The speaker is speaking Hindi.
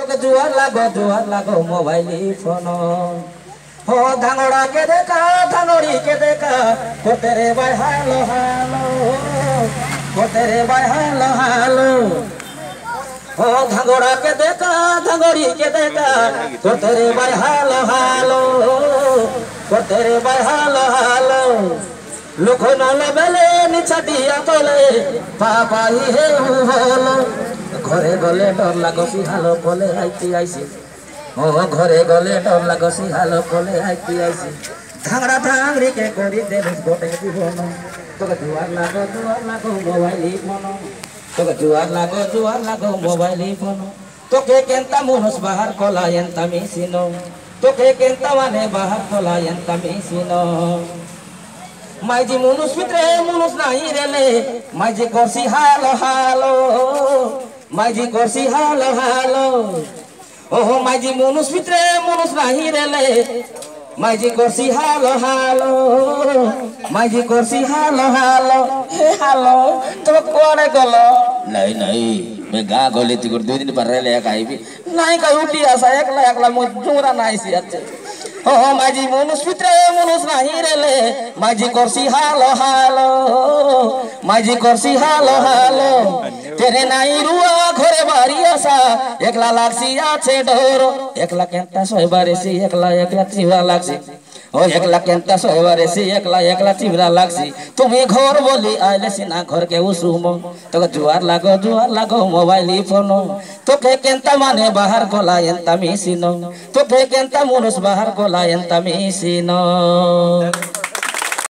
তোকে জুয়ার লাগো মোবাইল ফোন हो धांगड़ा के देखा धांगड़ी के देखा को तेरे भाई हालो हालो को तेरे भाई हालो हालो हो धांगड़ा के देखा धांगड़ी के देखा को तेरे भाई हालो हालो को तेरे भाई हालो हालो लोक नले बेले निचा दिया तले पापा ही हे होलो घरे गले डर लागसी हालो बोले आईती आईसी ओ घरे गले डर लागसी हालो बोले आईती आईसी धांगड़ा धांगड़ी के करी देबे गोटे जीवन तोके जुआर लागो मोबाइल फोन तोके जुआर लागो मोबाइल फोन तोके केंता मुनस बाहर कोला एंता मिसिनो तोके केंता माने बाहर कोला एंता मिसिनो माइजी मुनुस पित्रे मुनुस नाही रेले माइजी कोसी हालो हालो माइजी कोसी हालो हालो ओहो माइजी मुनुस पित्रे मुनुस नाही रेले माइजी कोसी हालो हालो माइजी कोसी हालो हालो हे हालो तो कोड़े गलो नहीं नहीं मैं गा गोली तिकुर 2 दिन पर रेले काईबी नहीं का उठी आसा एकला मुजुरा नाही सी अच्छे ओ माइजी मुनुस पित्रे मुनुस नाही रेले माइजी कोसी हालो हालो माइजी कोसी हालो हालो तेरे नाई रुआ घरे बारी आसा एकला लागसी आछे डोरो एकला केंता सोयबारे सी एकला चिवरा लागसी ओ एकला केंता सोयबारे सी एकला चिवरा लागसी तुम्हें घर बोली आइले सिना घर के उसुमो तो जुआर लागो मोबाइल फोन तोके केंता माने बाहर गोला एंता मिसिनो तोके केंता मुनुस बाहर गोला एंता मिसिनो।